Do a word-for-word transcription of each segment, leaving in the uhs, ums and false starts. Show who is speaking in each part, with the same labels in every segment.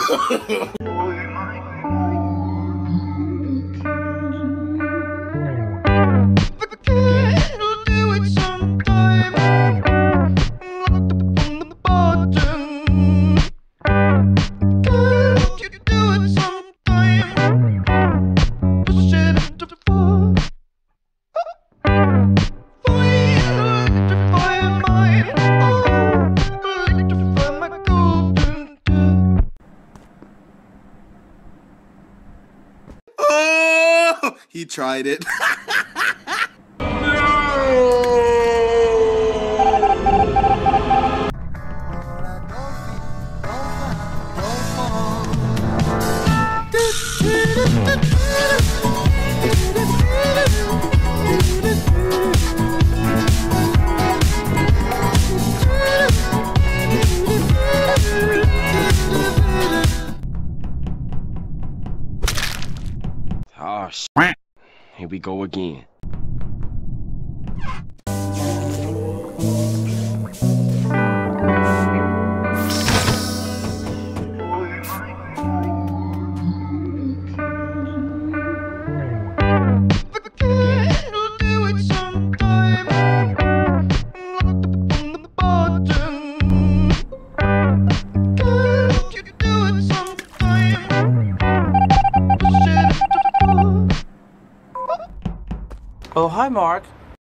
Speaker 1: He tried it.
Speaker 2: Oh, shit. Here we go again.
Speaker 3: Oh, hi, Mark.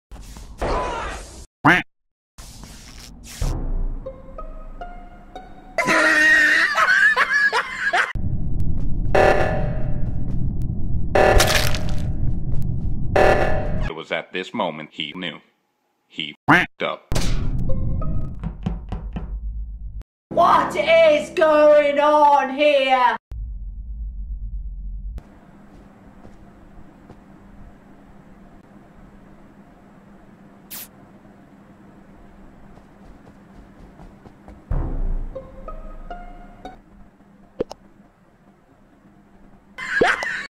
Speaker 4: It was at this moment he knew. He f***ed up.
Speaker 5: What is going on?